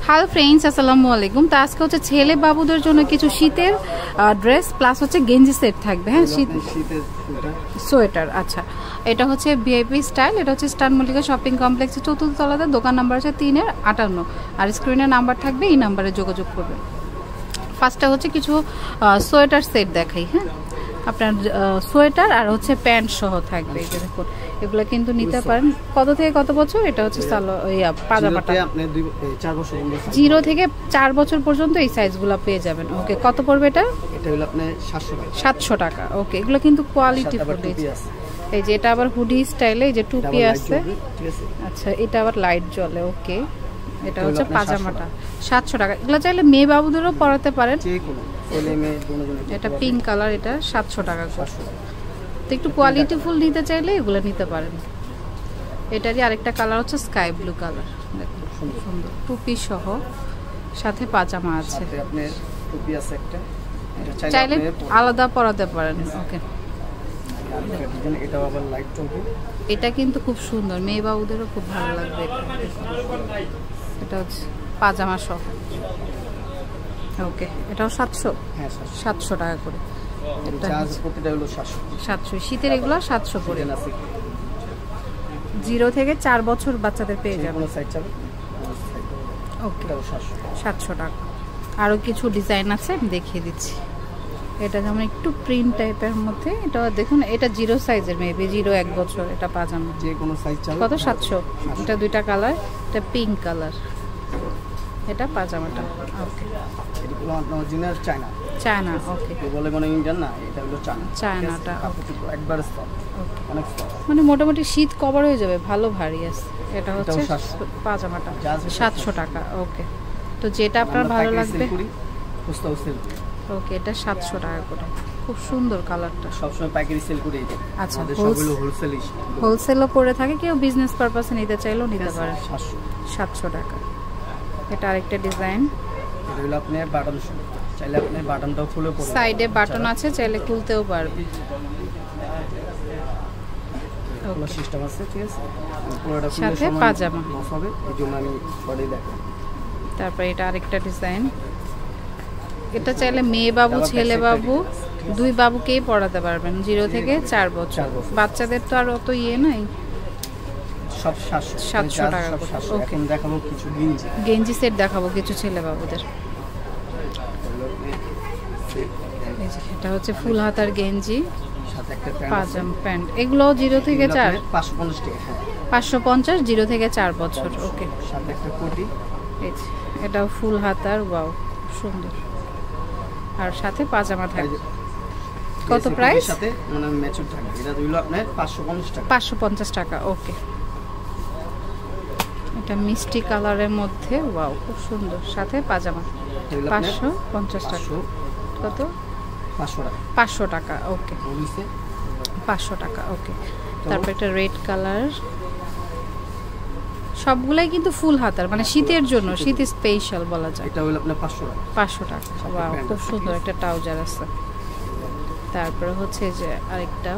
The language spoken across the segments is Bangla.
হ্যালো ফ্রেন্ডস, আসসালামু আলাইকুম। তো আজকে হচ্ছে ছেলে বাবুদের জন্য কিছু শীতের ড্রেস প্লাস হচ্ছে গেঞ্জি সেট থাকবে। হ্যাঁ, শীতের সোয়েটার। আচ্ছা, এটা হচ্ছে ভিআইপি স্টাইল। এটা হচ্ছে স্টার মল্লিকা শপিং কমপ্লেক্সের 4th তলাতে, দোকান নাম্বার হচ্ছে 3-58 আর স্ক্রিনে নাম্বার থাকবে, এই নাম্বারে যোগাযোগ করবেন। ফার্স্টটা হচ্ছে কিছু সোয়েটার সেট দেখাই। হ্যাঁ, আপনার সোয়েটার আর হচ্ছে প্যান্ট সহ থাকবে। এই যে দেখুন, এগুলো কিন্তু নিতে পারেন। কত থেকে কত বছর? এটা হচ্ছে পাজামাটা 0 থেকে 4 বছর পর্যন্ত এই সাইজগুলো পেয়ে যাবেন। ওকে, কত পড়বে এটা? এটা হলো আপনার 700 টাকা। ওকে, এগুলো কিন্তু কোয়ালিটি ফুল। এই যে এটা আবার হুডি স্টাইলে, এই যে টুপি আছে। আচ্ছা, এটা আবার লাইট জ্বলে। ওকে, এটা হচ্ছে পাজামাটা 700 টাকা। এগুলো চাইলে মেয়ে বাবুদেরও পরাতে পারেন। এটা পিঙ্ক কালার, এটা 700 টাকা। তো একটু কোয়ালিটি ফুল নিতে চাইলে এগুলো নিতে পারেন। এটারই আরেকটা কালার হচ্ছে স্কাই ব্লু কালার। দেখুন খুব সুন্দর, টুপি সহ সাথে পাজামা আছে। চাইলে আলাদা পরাতে পারেন। ওকে, এটা কিন্তু খুব সুন্দর, মেয়ে বাবুদেরও খুব ভালো লাগবে। এটা হচ্ছে পাজামা সহ। ওকে, এটাও 700 টাকা করে। 700 শীতের, এগুলো 700 করে। 0 থেকে 4 বছর বাচ্চাদের পেয়ে যাবে। ওকে, 700 টাকা। আরও কিছু ডিজাইন আছে, আমি দেখিয়ে দিচ্ছি। এটা যেমন একটু প্রিন্ট টাইপের মধ্যে। এটা দেখুন, এটা 0 সাইজের, মেবি 0-1 বছর। এটা পাজামা যে কোনো সাইজ চাই। কত? 700। এটা দুইটা কালার, এটা পিঙ্ক কালার। এটা পাজামাটা। ওকে, এগুলো অরিজিনাল চায়না। ওকে, বলে মনে ইন্ডিয়ান না, এটা হলো চায়নাটা। একবার সফট, অনেক সফট, মানে মোটামুটি শীত কভার হয়ে যাবে, ভালো ভারী আছে। এটা হচ্ছে পাজামাটা 700 টাকা। ওকে, তো যেটা আপনার ভালো লাগবে। ওকে, এটা 700 টাকা করে। খুব সুন্দর কালারটা। সবসময় পাইকারি সেল করি এটা। আচ্ছা, সবগুলো হোলসেলও পড়ে থাকে, কেউ বিজনেস পারপাসে নিতে চাইলেও নিতে পারে। 700 টাকা। এটা আরেকটা ডিজাইন। এটা হলো আপনি বাটন শুট, চাইলে আপনি বাটনটাও খুলে পড়তে, সাইডে বাটন আছে, চাইলে খুলতেও পারবে। ওকে, সিস্টেম আছে, ঠিক আছে। পুরোটা খুলে সাথে পাজামা হবে, এইজন্য আমি পরে দেখাই। তারপর এটা আরেকটা ডিজাইন। এটা চাইলে মেয়ে বাবু ছেলে বাবু দুই বাবুকেই পড়াতে পারবেন, 0 থেকে 4 বছর। বাচ্চাদের তো আর অত নাই। সব 700 টাকা। ওকে, দেখাবো কিছু গেঞ্জি সেট দেখাবো কিছু ছেলে বাবুদের। এটা হচ্ছে ফুল হাতার গেঞ্জি, সাথে একটা পাজামা প্যান্ট। এগুলো 0 থেকে 4, 550 টাকা। হ্যাঁ, 550, 0 থেকে 4 বছর। ওকে, সাথে একটা কোটি। এটাও ফুল হাতার। ওয়াও, সুন্দর। আর সাথে পাজামা থাকবে। কত প্রাইস? সাথে মানে ম্যাচিং থাকবে। এটা হলো আপনার 550 টাকা। 550 টাকা। ওকে, এটা মিষ্টি কালারের মধ্যে। ওয়াও, খুব সুন্দর, সাথে পাজামা 550 টাকা। কত? 500 টাকা। ওকে, 500 টাকা। ওকে, তারপর একটা রেড কালার। সবগুলাই কিন্তু ফুল হাতার, মানে শীতের জন্য, শীত স্পেশাল বলা যায়। এটা হলো আপনার 500 টাকা। ওয়াও, খুব সুন্দর একটা ট্রাউজার আছে। তারপরে হচ্ছে যে আরেকটা,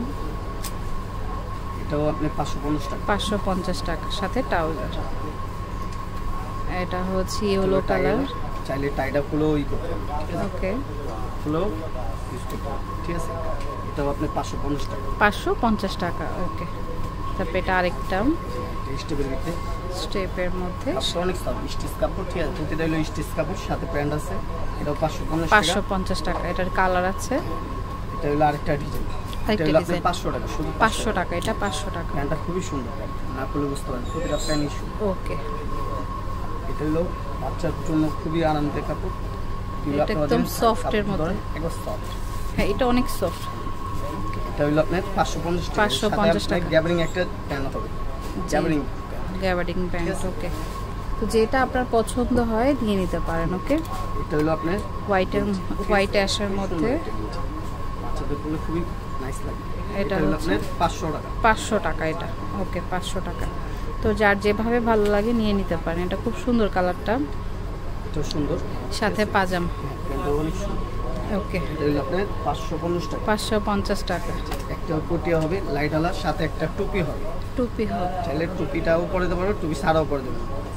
এটাও আপনি 550 টাকা। 550 টাকা, সাথে ট্রাউজার। এটা হচ্ছে ইয়েলো কালার। চাইলে টাইটা খুলো করতে। ওকে, খুলো, ঠিক আছে। এটাও আপনি 550 টাকা। 550 টাকা। ওকে, তারপর এটা আরেকটা স্টেপের মধ্যে, অনেক স্টিচ কাপড়, ঠিক আছে। প্রতিটা হলো স্টিচ কাপড়, সাথে প্যান্ট আছে। এটাও 550 টাকা। এটার কালার আছে। এটা হলো আরেকটা ডিজাইন। এটা হলো আপনার 500 টাকা, শুধু 500 টাকা। এটা 500 টাকা। প্যান্টটা খুবই সুন্দর, না খুলে বুঝতে পারেন প্রতিটা প্যান্ট ইস্যু। ওকে, এটা হলো বাচ্চার জন্য খুবই আরামদায়ক কাপড়। এটা একদম সফটের মধ্যে, একদম সফট। হ্যাঁ, এটা অনেক সফট। এটা হলো আপনার 550 টাকা। গ্যাবারিং একটা প্যান্ট হবে, গ্যাবারিং প্যান্ট। ওকে, তো যেটা আপনার পছন্দ হয় নিয়ে নিতে পারেন। ওকে, এটা হলো আপনার হোয়াইট অ্যাশের মধ্যে, বাচ্চাদের পরলে খুবই নাইস লাগে। এটা হলো আপনার 500 টাকা। 500 টাকা এটা। ওকে, 500 টাকা। তো যার যেভাবে ভালো লাগে নিয়ে নিতে পারেন। এটা খুব সুন্দর কালারটা, এটা সুন্দর, সাথে পাজামা। প্যান্টটা অনেক সুন্দর। ওকে, এটা হলো আপনার 550 টাকা। 550 টাকা। একটা কোটিয়া হবে লাইট আলার, সাথে একটা টুপি হবে। টুপি হবে, চাইলে টুপিটাও পরে দেবো, টুপি ছাড়াও পরে দেবো।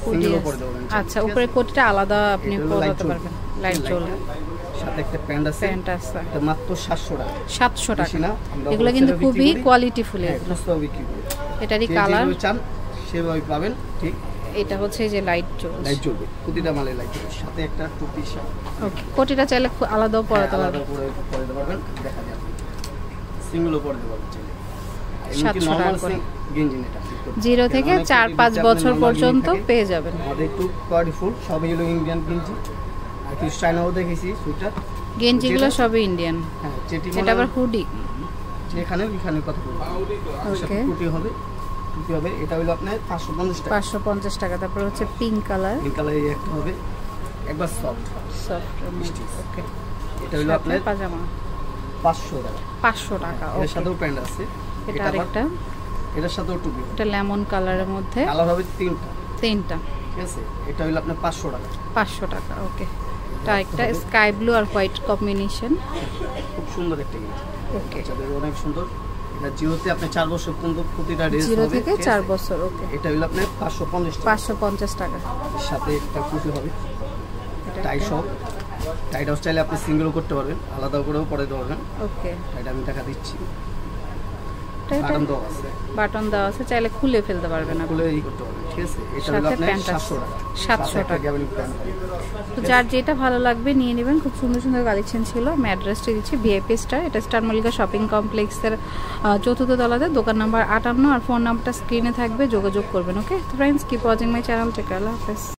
সিঙ্গেল করে দেবেন। আচ্ছা, উপরে কোটিটা আলাদা আপনি পরাতে পারবেন, লাইট জ্বলবে। সাথে একটা প্যান্ট আছে, এটা মাত্র 700 টাকা। 700 টাকা। এগুলো কিন্তু খুবই কোয়ালিটিফুল, এগুলো এটারই কালার চান সেভাবে পাবেন। ঠিক, এটা হচ্ছে যে লাইট জ্বলবে, প্রতিটা মালে লাইট জ্বলবে। সাথে একটা টুপি শার্ট। ওকে, কোটিটা চাইলে আলাদাও পরাতে পারবেন, দেখা যাবে সিঙ্গেলও পরাতে পারবেন চাইলে। 700 টাকা করে গেঞ্জি এটা 0 থেকে 4-5 বছর পর্যন্ত পেয়ে যাবেন। আমাদের একটু কোয়ালিটিফুল, সবই হলো ইন্ডিয়ান গেঞ্জি। আর কিছু চাইনাও দেখেছি সুইটার গেঞ্জিগুলো সবই ইন্ডিয়ান। হ্যাঁ, এটা আবার হুডি, যেখানে কথা বলবো। ওকে, টুপি হবে, এটা হলো আপনার 550 টাকা। 550 টাকা। তারপর হচ্ছে পিঙ্ক কালার, এই একটা হবে একবার সফট। ওকে, এটা হলো আপনার পাজামা 500 টাকা। 500 টাকা। এর সাথেও প্যান্ট আছে। এটা আরেকটা, এটার সাথেও টুপি। এটা লেমন কালারের মধ্যে, কালার হবে তিনটা। ঠিক আছে। এটা হলো আপনার 500 টাকা। 500 টাকা। ওকে, এটা একটা স্কাই ব্লু আর হোয়াইট কম্বিনেশন, খুব সুন্দর একটা গেঞ্জি। ওকে, অনেক সুন্দর। এটা জিরোতে আপনি 4 বছর পর্যন্ত প্রতিটা ড্রেস হবে, 0 থেকে 4 বছর। ওকে, এটা হলো আপনার 550 টাকা। 550 টাকা। সাথে একটা টুপি হবে, টাই সহ। টাইটাও চাইলে আপনি সিঙ্গেলও করতে পারবেন, আলাদা করেও পরাতে পারবেন। ওকে, এটা আমি টাকা দিচ্ছি। বাটন দেওয়া আছে, চাইলে খুলে ফেলতে পারবেন, খুলে করতে পারবেন। ঠিক আছে। এটা হলো আপনার 700 টাকা। 700 টাকা। তো যার যেটা ভালো লাগবে নিয়ে নেবেন। খুব সুন্দর সুন্দর কালেকশন ছিল। আমি অ্যাড্রেসটা দিচ্ছি, ভিআইপি স্টার, এটা স্টার মল্লিকা শপিং কমপ্লেক্সের 4th তলাতে, দোকান নাম্বার 58, আর ফোন নাম্বারটা স্ক্রিনে থাকবে, যোগাযোগ করবেন। ওকে, তো friends, keep watching my channel. Take care, আল্লাহ হাফেজ।